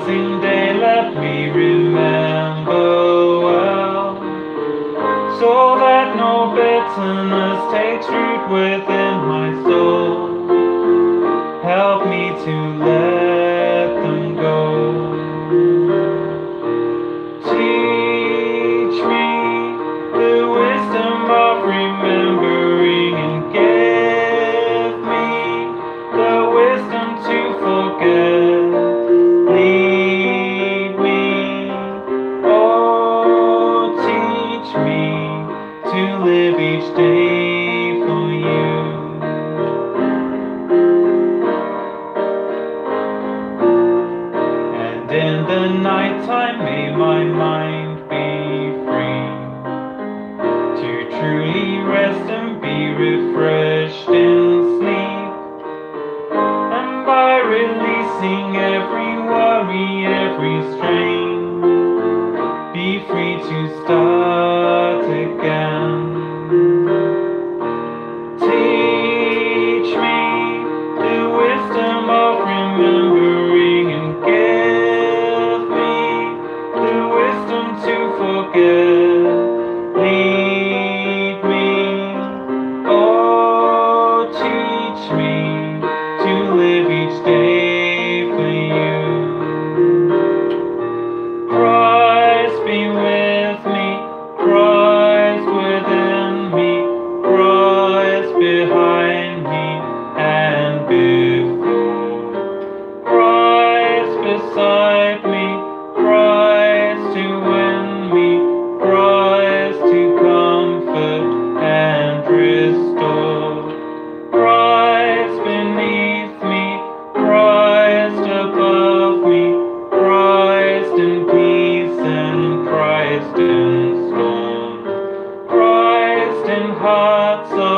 passing day let me remember well, so that no bitterness takes root within my soul. Help me to let them go. Teach me the wisdom of remembering, and give me the wisdom to forget. Lead me, oh, teach me to live each day for you. And in the nighttime may my mind be free to truly rest and be refreshed in sleep, and by releasing every worry, every strain, be free to start again. Teach me the wisdom of remembering, and give me the wisdom to forget. Lead me, oh, teach me to live each day for you. Christ be with me, Christ within me, Christ behind me and before, Christ beside me, Christ to win me, Christ to comfort and restore, Christ beneath me, Christ above me, Christ in peace and Christ in storm, Christ in hearts of